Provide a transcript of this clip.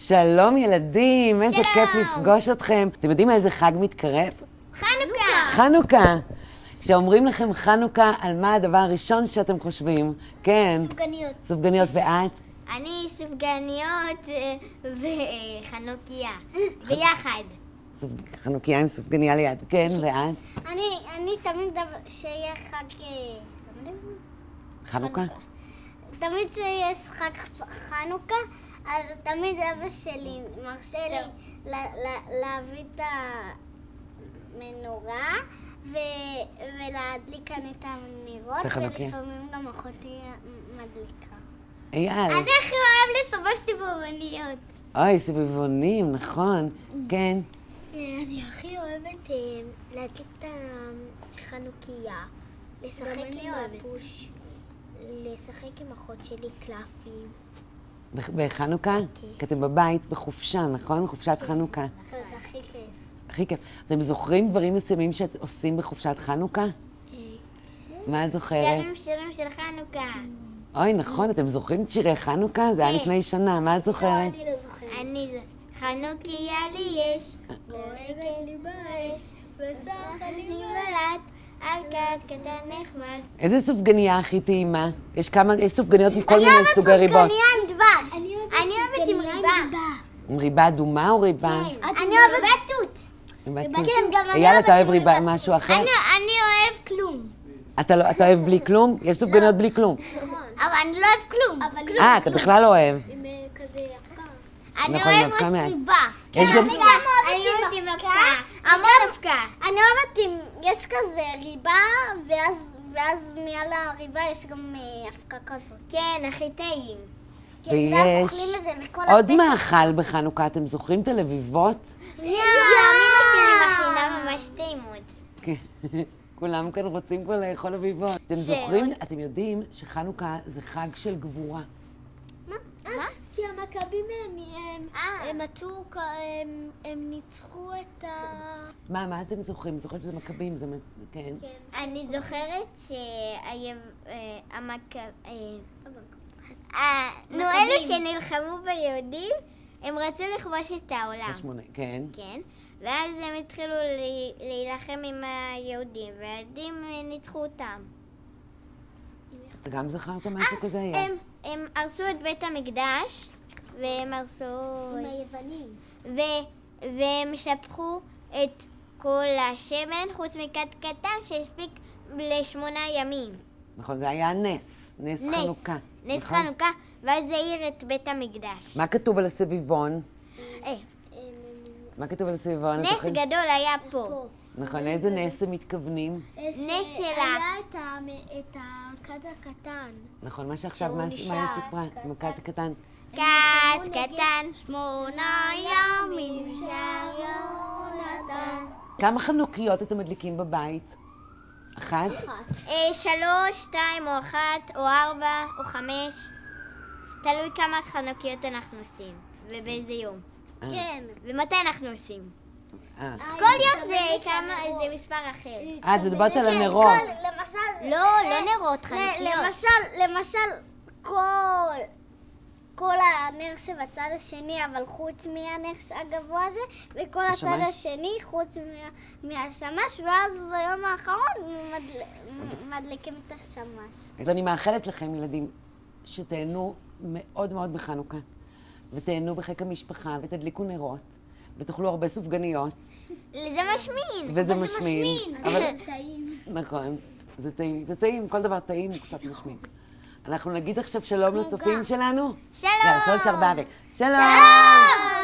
שלום ילדים, איזה כיף לפגוש אתכם. אתם יודעים איזה חג מתקרב? חנוכה. חנוכה. כשאומרים לכם חנוכה, על מה הדבר הראשון שאתם חושבים? כן. סופגניות. סופגניות, ואת? אני סופגניות וחנוכיה. ביחד. חנוכיה עם סופגניה ליד. כן, ואת? אני תמיד שיהיה חג... חנוכה? תמיד שיש חג חנוכה, אז תמיד אבא שלי מרשה לי להביא את המנורה ולהדליק כאן את הנרות, ולפעמים גם אחותי מדליקה. אייל. אני הכי אוהב לסובב סיבובניות. אוי, סיבובונים, נכון. כן. אני הכי אוהבת להדליק את החנוכיה, לשחק עם הפוש, לשחק עם אחות שלי קלפים. בחנוכה? כי אתם בבית בחופשה, נכון? חופשת חנוכה. זה הכי כיף. הכי כיף. אתם זוכרים דברים מסוימים שאת עושים בחופשת חנוכה? מה את זוכרת? שירים של חנוכה. אוי, נכון, אתם זוכרים את שירי חנוכה? זה היה לפני שנה, מה את זוכרת? אני לא זוכרת. חנוכיה לי יש, בורגת לי באש, וסחת לי בלט, על כת קטן נחמד. איזה סופגניה הכי טעימה? יש סופגניות מכל מיני סוגי ריבות. אני אוהבת סופגניה עם דבש. אני אוהבת עם ריבה. עם ריבה אדומה או ריבה? אני אוהבת תות. כן, גם אני אייל, אתה אוהב ריבה משהו אחר? אני אוהב כלום. אתה אוהב בלי כלום? יש סופגניות בלי כלום. אבל אני לא אוהב כלום. אתה בכלל לא אוהב. עם כזה אבקה. נכון, אני עם אבקה אוהבת מעט. ריבה. יש אני גם... גם אוהבת עם אבקה. המון אבקה. אני אוהבת עם... יש כזה ריבה, ואז מעל הריבה יש גם אבקה כזאת. כן, הכי טעים. ויש עוד מאכל בחנוכה, אתם זוכרים את הלביבות? אמא שלי מכינה ממש טעימות. כן, כולם כאן רוצים כבר לאכול לביבות. אתם זוכרים, אתם יודעים שחנוכה זה חג של גבורה. מה? כי המכבים הם מצאו, הם ניצחו את ה... מה אתם זוכרים? זוכרת שזה מכבים, זה... כן. אני זוכרת אלו שנלחמו ביהודים, הם רצו לכבוש את העולם. כן. כן. ואז הם התחילו להילחם עם היהודים, והיהודים ניצחו אותם. אתה גם זכרת משהו כזה היה? הם הרסו את בית המקדש, והם הרסו... עם היוונים. והם שפכו את כל השמן, חוץ מכת קטן שהספיק ל8 ימים. נכון, זה היה נס חנוכה. נס חנוכה, ואז זה העיר את בית המקדש. מה כתוב על הסביבון? מה כתוב על הסביבון? נס גדול היה פה. נכון, לאיזה נס הם מתכוונים? נס שלה. היה את הכד הקטן. נכון, מה שעכשיו, מה היא סיפרה? עם הכד הקטן. כד קטן, 8 ימים יונתן. כמה חנוכיות אתם מדליקים בבית? 1? 3, 2 או 1 או 4 או 5. תלוי כמה חנוכיות אנחנו עושים ובאיזה יום. כן. ומתי אנחנו עושים. כל יום זה מספר אחר. את מדברת על הנרות. לא נרות, חנוכיות. למשל, כל הנר שבצד השני, אבל חוץ מהנר הגבוה הזה, וכל הצד השני חוץ מהשמש, ואז ביום האחרון מדליקים את השמש. אז אני מאחלת לכם, ילדים, שתהנו מאוד מאוד בחנוכה, ותהנו בחיק המשפחה, ותדליקו נרות, ותאכלו הרבה סופגניות. זה משמין. וזה משמין. זה טעים. נכון, זה טעים, כל דבר טעים הוא קצת משמין. אנחנו נגיד עכשיו שלום לצופים שלנו? שלום! יאללה, 3, 4 שלום!